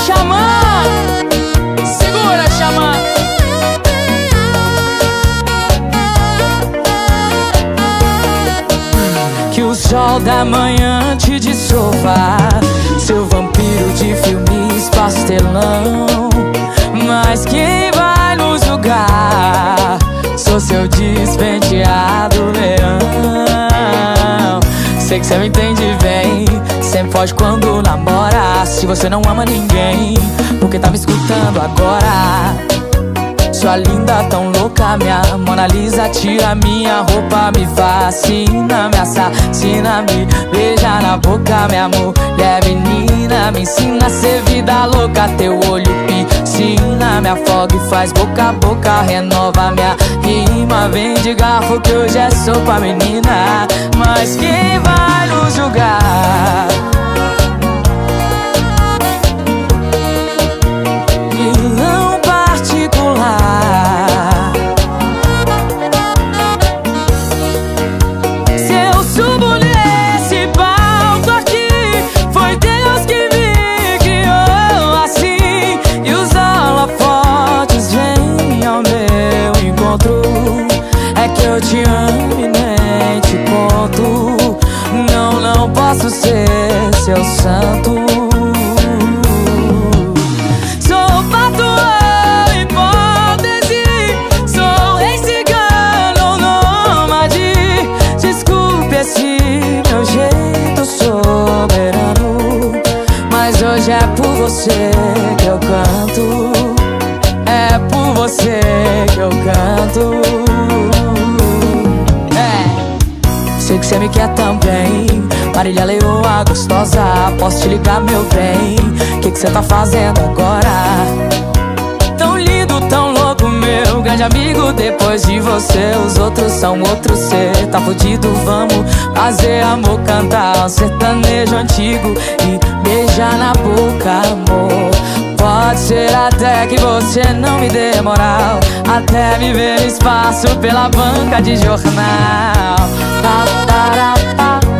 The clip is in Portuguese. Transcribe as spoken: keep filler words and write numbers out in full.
Xamã! Segura, Xamã! Que o sol da manhã te dissolva, seu vampiro de filmes pastelão. Mas quem vai nos julgar? Sou seu despenteado leão. Sei que cê me entende bem, sempre foge quando namora. Se você não ama ninguém, por que tá me escutando agora? Sua linda tão louca, minha Mona Lisa, tira minha roupa, me fascina, me assassina, me beija na boca, minha mulher menina. Me ensina a ser vida louca, teu olho piscina, me afoga e faz boca a boca, renova minha rima. Vem de garfo que hoje é sopa, menina. Mas quem vai nos julgar? Vilão particular. Se eu subo nesse palco aqui, foi Deus que me guiou assim. E os holofotes vêm ao meu encontro. É que eu te amo e nem te conto. Não, não posso ser seu santo. Sou patuão, hipótese. Sou rei cigano ou nômade. Desculpe esse meu jeito soberano, mas hoje é por você que eu canto. É por você que eu canto. Sei que cê me quer também, Marília Leoa gostosa. Posso te ligar, meu bem? Que que cê tá fazendo agora? Tão lindo, tão louco, meu grande amigo. Depois de você, os outros são outros. Cê tá fudido, vamos fazer amor, cantar um sertanejo antigo e beijar na boca, amor. Pode ser até que você não me dê moral, até me ver no espaço pela banca de jornal. Pa, para, pa.